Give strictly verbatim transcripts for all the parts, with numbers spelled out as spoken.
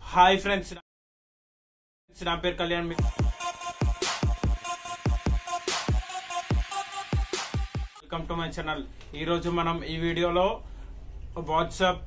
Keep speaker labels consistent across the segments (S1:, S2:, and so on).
S1: Hi friends, నా పేరు Kalyan. Welcome to my channel. ఈ రోజు మనం ఈ వీడియోలో వాట్సాప్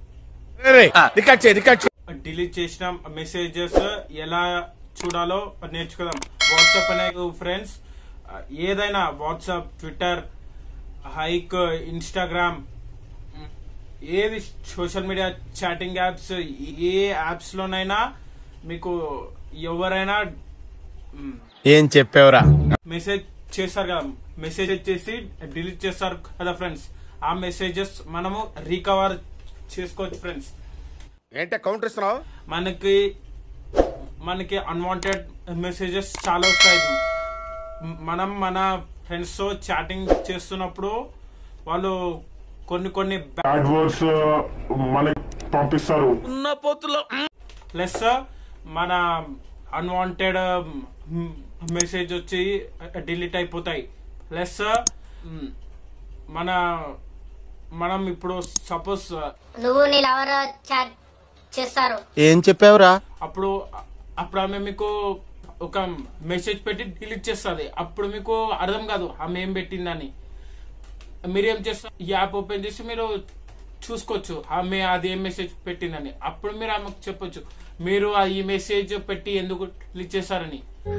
S1: డిలీట్ చేసిన మెసేజెస్ ఎలా చూడాలో నేర్చుకుందాం. వాట్సాప్ అనే ఫ్రెండ్స్ ఏదైనా వాట్సాప్, ట్విట్టర్, హైక్, ఇన్స్టాగ్రామ్, ఏది సోషల్ మీడియా చాటింగ్ యాప్స్, ఏ యాప్స్ లోనైనా మీకు ఎవరైనా
S2: ఏం చెప్పేవరా
S1: మెసేజ్ చేస్తారు కదా, మెసేజ్ చేసి డిలీట్ చేస్తారు కదా ఫ్రెండ్స్. ఆ మెసేజెస్ మనము రికవర్ చేసుకోవచ్చు ఫ్రెండ్స్.
S2: ఏంటే కౌంటర్ ఇస్తున్నావు?
S1: మనకి మనకి అన్వాంటెడ్ మెసేజెస్ చాలా వస్తాయి. మనం మన ఫ్రెండ్స్ తో చాటింగ్ చేస్తున్నప్పుడు వాళ్ళు కొన్ని కొన్ని
S3: బ్యాడ్ వర్డ్స్ మనకి పంపిస్తారు.
S1: ప్లస్ మన అన్వాంటెడ్ మెసేజ్ వచ్చి డిలీట్ అయిపోతాయి. ప్లస్ మన మనం ఇప్పుడు సపోజ్
S4: నువ్వు నీ లవర్ చాట్ చేస్తారు,
S2: ఏం చెప్పావురా?
S1: అప్పుడు అప్పుడు ఆమె మీకు ఒక మెసేజ్ పెట్టి డిలీట్ చేస్తుంది. అప్పుడు మీకు అర్థం కాదు ఆమె ఏం పెట్టిందని. మీరేం చేస్తారు, ఈ యాప్ ఓపెన్ చేసి మీరు చూసుకోవచ్చు ఆమె అది ఏం మెసేజ్ పెట్టిందని. అప్పుడు మీరు ఆమెకు చెప్పొచ్చు మీరు ఈ మెసేజ్ పెట్టి ఎందుకు డిలీట్ చేశారని.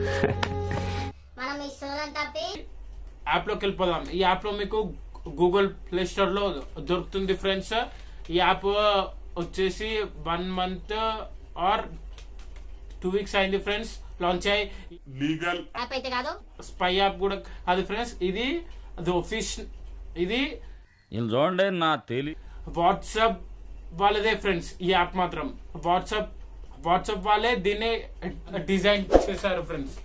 S1: యాప్ లోకి వెళ్ళిపోదాం. ఈ యాప్ లో మీకు గూగుల్ ప్లే స్టోర్ లో దొరుకుతుంది ఫ్రెండ్స్. ఈ యాప్ వచ్చేసి one month or two weeks అయింది ఫ్రెండ్స్ లాంచ్ అయ్యి.
S3: లీగల్
S4: యాప్ అయితే కాదు,
S1: స్పై యాప్ కూడా అది ఫ్రెండ్స్. ఇది అది ఒఫిషియల్, ఇది
S5: చూడండి నా తెలి
S1: వాట్సాప్ వాళ్ళదే ఫ్రెండ్స్. ఈ యాప్ మాత్రం వాట్సాప్ వాట్సాప్ వాళ్ళే దీన్ని డిజైన్ చేశారు ఫ్రెండ్స్.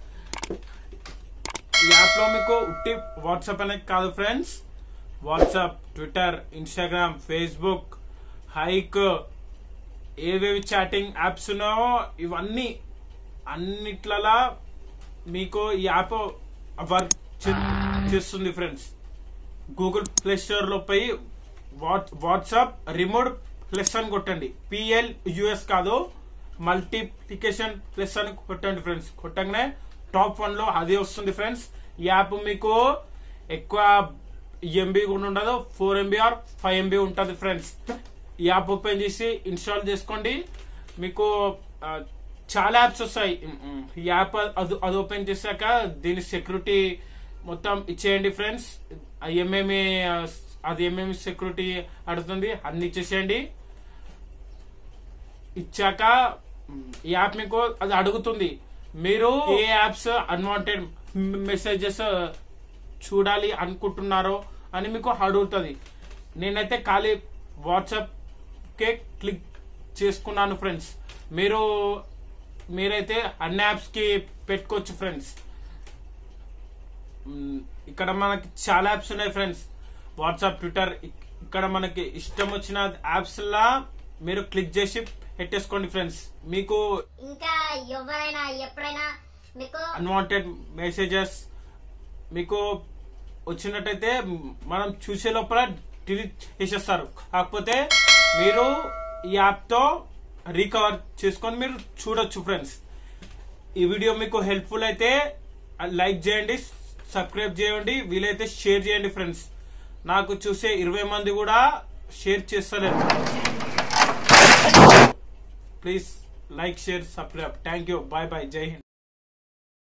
S1: ఈ యాప్ లో మీకు ఉట్టి వాట్సాప్ అనేది కాదు friends, WhatsApp, Twitter, Instagram, Facebook, Hike, ఏవేవి చాటింగ్ యాప్స్ ఉన్నాయో ఇవన్నీ అన్నిట్లలా మీకు ఈ యాప్ వర్క్ చేస్తుంది ఫ్రెండ్స్. గూగుల్ ప్లే స్టోర్ లో పోయి వాట్సాప్ రిమోట్ ప్లస్ అని కొట్టండి. పిఎల్ యుఎస్ కాదు, మల్టిప్లికేషన్ ప్లస్ అని కొట్టండి ఫ్రెండ్స్. కొట్టగానే టాప్ వన్ లో అదే వస్తుంది ఫ్రెండ్స్. ఈ యాప్ మీకు ఎక్కువ ఎంబీ కూడా ఉండదు, four MB or five MB ఉంటుంది ఫ్రెండ్స్. ఈ యాప్ ఓపెన్ చేసి ఇన్స్టాల్ చేసుకోండి. మీకు చాలా యాప్స్ వస్తాయి. ఈ యాప్ అది అది ఓపెన్ చేశాక దీని సెక్యూరిటీ మొత్తం ఇచ్చేయండి ఫ్రెండ్స్. ఏమేమి అది ఏమేమి సెక్యూరిటీ అడుగుతుంది అన్ని ఇచ్చేసేయండి. ఇచ్చాక ఈ యాప్ మీకు అది అడుగుతుంది మీరు ఏ యాప్స్ అన్వాంటెడ్ మెసేజెస్ చూడాలి అనుకుంటున్నారో అని మీకు అడుగుతుంది. నేనైతే ఖాళీ వాట్సాప్ కే క్లిక్ చేసుకున్నాను ఫ్రెండ్స్. మీరు మీరైతే అన్ని యాప్స్ కి పెట్టుకోవచ్చు ఫ్రెండ్స్. ఇక్కడ మనకి చాలా యాప్స్ ఉన్నాయి ఫ్రెండ్స్. వాట్సాప్, ట్విట్టర్, ఇక్కడ మనకి ఇష్టం వచ్చిన యాప్స్ లా మీరు క్లిక్ చేసి పెట్టేసుకోండి ఫ్రెండ్స్. మీకు
S4: ఇంకా ఎవరైనా ఎప్పుడైనా మీకు
S1: అన్వాంటెడ్ మెసేజెస్ మీకు వచ్చినట్టయితే మనం చూసే లోపల డిలీట్ చేసేస్తారు. కాకపోతే మీరు ఈ యాప్ తో రికవర్ చేసుకొని మీరు చూడొచ్చు ఫ్రెండ్స్. ఈ వీడియో మీకు హెల్ప్ఫుల్ అయితే లైక్ చేయండి, సబ్స్క్రైబ్ చేయండి, వీలైతే షేర్ చేయండి ఫ్రెండ్స్. నాకు చూసే ఇరవై మంది కూడా షేర్ చేస్తలేరు. Please like, share, subscribe. Thank you. Bye bye. జై హింద్.